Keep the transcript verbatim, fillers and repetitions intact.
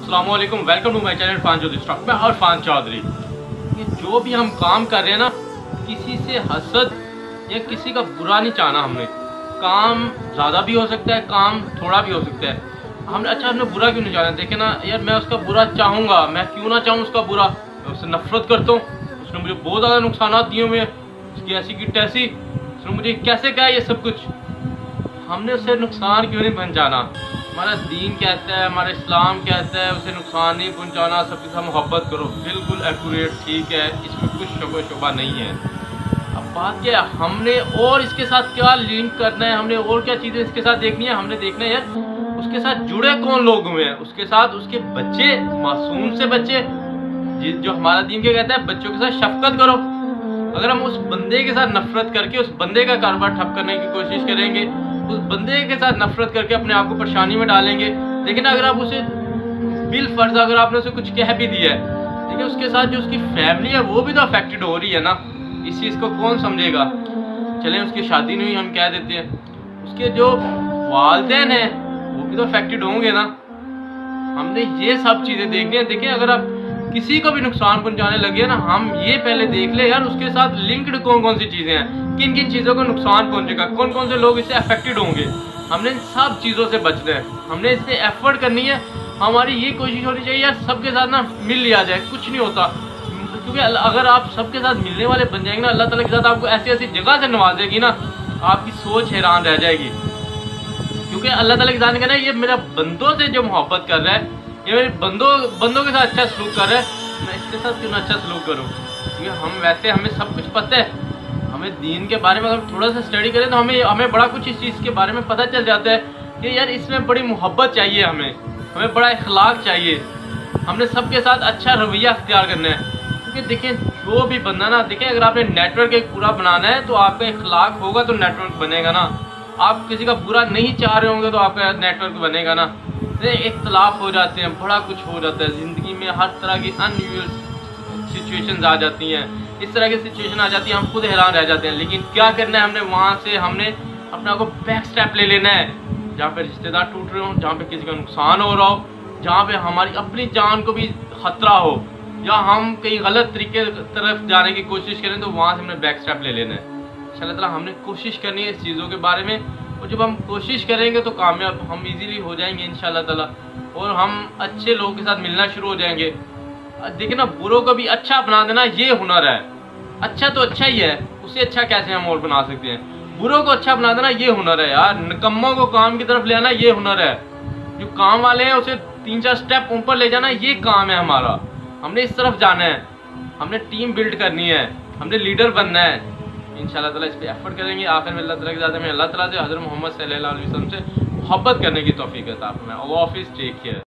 अस्सलाम वालेकुम, welcome to my channel Irfan Chaudhary stock में। और इरफान चौधरी, ये जो भी हम काम कर रहे हैं ना, किसी से हसद या किसी का बुरा नहीं चाहना हमने। काम ज़्यादा भी हो सकता है, काम थोड़ा भी हो सकता है। हमने अच्छा हमने बुरा क्यों नहीं चाहना? देखे ना यार, मैं उसका बुरा चाहूँगा, मैं क्यों ना चाहूँ उसका बुरा। मैं उससे नफरत करता हूँ, उसने मुझे बहुत ज़्यादा नुकसान दिए हुए हैं, उसकी ऐसी की तैसी, उसने मुझे कैसे कहा ये सब कुछ। हमने उससे नुकसान क्यों नहीं पहुँचाना? हमारा दीन कहता है, हमारा इस्लाम कहता है उसे नुकसान नहीं पहुंचाना, सबके साथ मोहब्बत करो। बिल्कुल एक्यूरेट, ठीक है, इसमें कुछ शको शुबा नहीं है। अब बात क्या है, हमने और इसके साथ क्या लिंक करना है, हमने और क्या चीज़ें इसके साथ देखनी है। हमने देखना है यार उसके साथ जुड़े कौन लोग हुए हैं, उसके साथ उसके बच्चे, मासूम से बच्चे, जो हमारा दीन क्या कहता है, बच्चों के साथ शफकत करो। अगर हम उस बंदे के साथ नफरत करके उस बंदे का कारोबार ठप करने की कोशिश करेंगे, उस बंदे के साथ नफरत करके अपने आप को परेशानी में डालेंगे। लेकिन अगर आप उसे बिल फर्ज अगर आपने उसे कुछ कह भी दिया है, लेकिन उसके साथ जो उसकी फैमिली है वो भी तो अफेक्टेड हो रही है ना। इस चीज़ को कौन समझेगा? चलें उसकी शादी नहीं हुई, हम कह देते हैं, उसके जो वालिदैन हैं वो भी तो अफेक्टेड होंगे ना। हमने ये सब चीज़ें देखनी है। देखिए, अगर आप किसी को भी नुकसान पहुंचाने लगे ना, हम ये पहले देख ले यार उसके साथ लिंक्ड कौन कौन सी चीज़ें हैं, किन किन चीज़ों को नुकसान पहुंचेगा, कौन कौन से लोग इससे अफेक्टेड होंगे। हमने इन सब चीज़ों से बचना है, हमने इससे एफर्ट करनी है। हमारी ये कोशिश होनी चाहिए यार सबके साथ ना मिल लिया जाए, कुछ नहीं होता। क्योंकि अगर आप सबके साथ मिलने वाले बन जाएंगे ना, अल्लाह ताला के साथ आपको ऐसी ऐसी जगह से नवाजेगी ना, आपकी सोच हैरान रह जाएगी। क्योंकि अल्लाह ताला के साथ कहना है, ये मेरा बंदों से जो मोहब्बत कर रहा है, ये मेरे बंदों बंदों के साथ अच्छा सलूक कर रहा है, मैं इसके साथ क्यों ना अच्छा सलूक करूँ। क्योंकि हम वैसे हमें सब कुछ पता है, हमें दीन के बारे में अगर थोड़ा सा स्टडी करें तो हमें हमें बड़ा कुछ इस चीज़ के बारे में पता चल जाता है कि यार इसमें बड़ी मोहब्बत चाहिए, हमें हमें बड़ा इखलाक चाहिए, हमने सबके साथ अच्छा रवैया अख्तियार करना है। क्योंकि देखिए, जो भी बंदा ना, देखिए अगर आपने नेटवर्क एक पूरा बनाना है तो आपका इखलाक होगा तो नेटवर्क बनेगा ना। आप किसी का बुरा नहीं चाह रहे होंगे तो आपका नेटवर्क बनेगा ना। इख्तलाफ हो जाते हैं, बड़ा कुछ हो जाता है ज़िंदगी में, हर तरह की अनयूजुअल सिचुएशंस आ जाती हैं, इस तरह की सिचुएशन आ जाती है, हम खुद हैरान रह जाते हैं। लेकिन क्या करना है, हमने वहाँ से हमने अपने आप को बैक स्टेप ले लेना है। जहाँ पे रिश्तेदार टूट रहे हो, जहाँ पे किसी का नुकसान हो रहा हो, जहाँ पे हमारी अपनी जान को भी खतरा हो, या हम कहीं गलत तरीके तरफ जाने की कोशिश करें, तो वहाँ से हमने बैक स्टेप ले लेना है। इंशाअल्लाह ताला हमने कोशिश करनी है इस चीज़ों के बारे में, और जब हम कोशिश करेंगे तो कामयाब हम इजीली हो जाएंगे इंशाल्लाह ताला, और हम अच्छे लोगों के साथ मिलना शुरू हो जाएंगे। देखिए ना, बुरों को भी अच्छा बना देना ये हुनर है। अच्छा तो अच्छा ही है, उससे अच्छा कैसे हम और बना सकते हैं। बुरों को अच्छा बना देना ये हुनर है यार। निकम्मों को काम की तरफ ले आना ये हुनर है। जो काम वाले हैं उसे तीन चार स्टेप ऊपर ले जाना ये काम है हमारा। हमने इस तरफ जाना है, हमने टीम बिल्ड करनी है, हमने लीडर बनना है। इंशाल्लाह ताला इस पे एफर्ट करेंगे। आखिर में अल्लाह ताला के साथ हमें अल्लाह ताला से, हज़रत मोहम्मद सल्लल्लाहु अलैहि वसल्लम से मोहब्बत करने की तौफीक अता फरमाए। अल्लाह हाफ़िज़, टेक केयर।